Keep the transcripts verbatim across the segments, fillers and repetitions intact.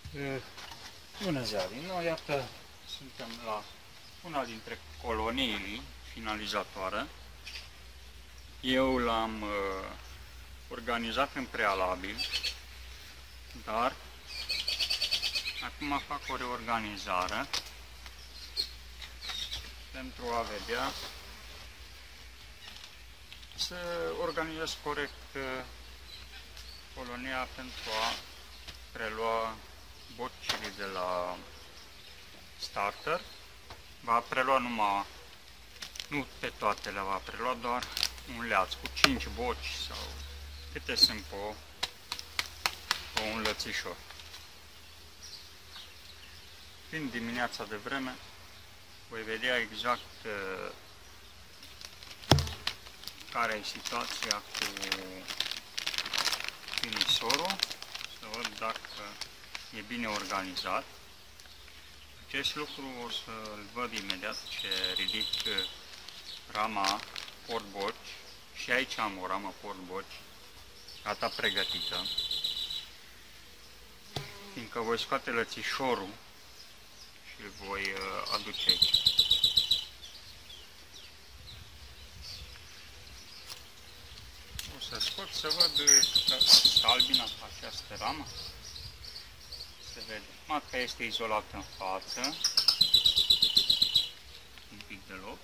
Bună ziua din nou, iată, suntem la una dintre colonii finalizatoare. Eu l-am uh, organizat în prealabil, dar acum fac o reorganizare pentru a vedea să organizez corect uh, colonia pentru a prelua bocile de la starter. Va prelua numai, nu pe toate le va prelua, doar un leaț cu cinci boci sau câte sunt pe, pe un lățișor. Fiind dimineața de vreme, voi vedea exact uh, care e situația cu finisorul, să văd dacă e bine organizat. Acest lucru o să-l văd imediat ce ridic rama portboci și aici am o ramă portboci gata pregătită, fiindcă voi scoate lățișorul și îl voi aduce aici. O să scot să văd că s-a albinat această ramă. Se vede. Matca este izolată în față, un pic de loc.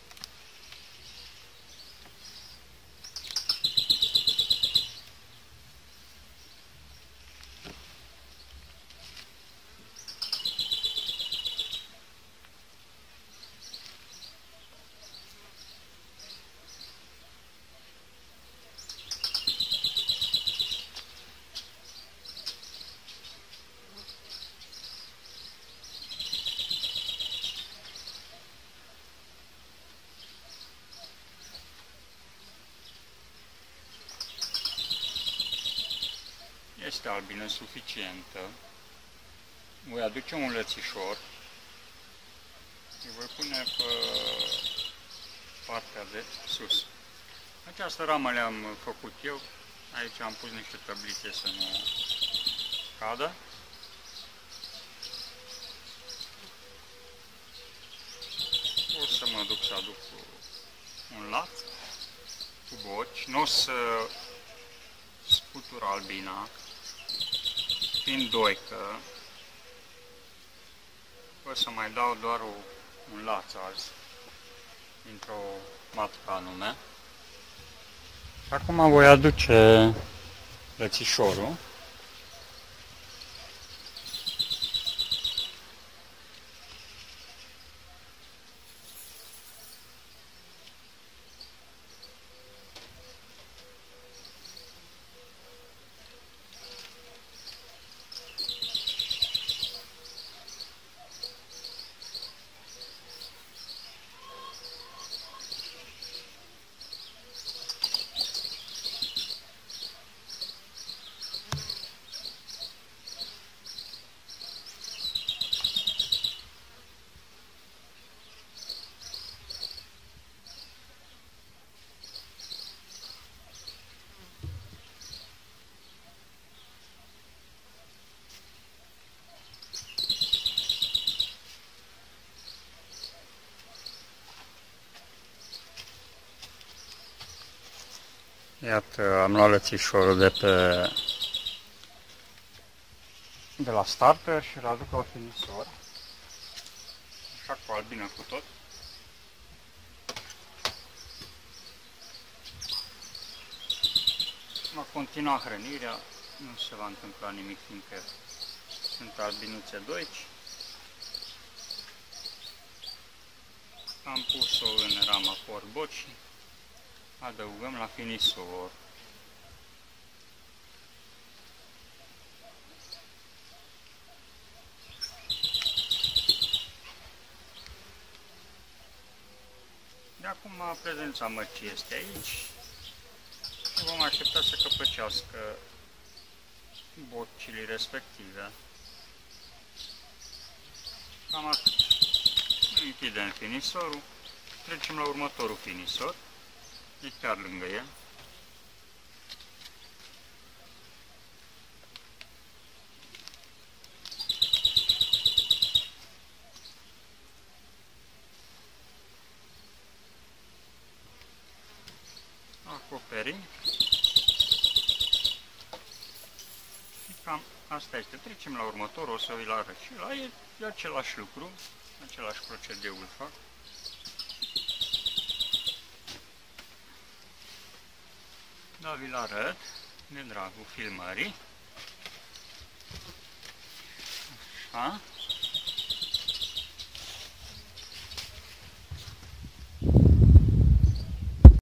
Este albină suficientă. Voi aduce un lățișor. Îl voi pune pe partea de sus. Această ramă le-am făcut eu. Aici am pus niște tablițe să nu cadă. O să mă duc să aduc un laț cu boci. Nu o să scutur albina, fiind doică, o să mai dau doar o, un laț azi, dintr-o matcă anume. Și acum voi aduce lățișorul. Iată, am luat lățișorul de pe de la starter și îl aduc la finisor. Așa cu albină cu tot. Va continua hrănirea, nu se va întâmpla nimic, fiindcă sunt albinuțe doici. Am pus-o în rama portbocii. Adăugăm la finisor. De acum prezența măcii este aici și vom aștepta să căpăcească bocile respective. Cam atât. Închidem finisorul, trecem la următorul finisor. E chiar lângă el. acoperi. Și cam asta este. Trecem la următorul, o să vi-l arăt și la e, e același lucru, același procedeu îl fac. Da, vi-l arăt, de dragul filmării. Așa.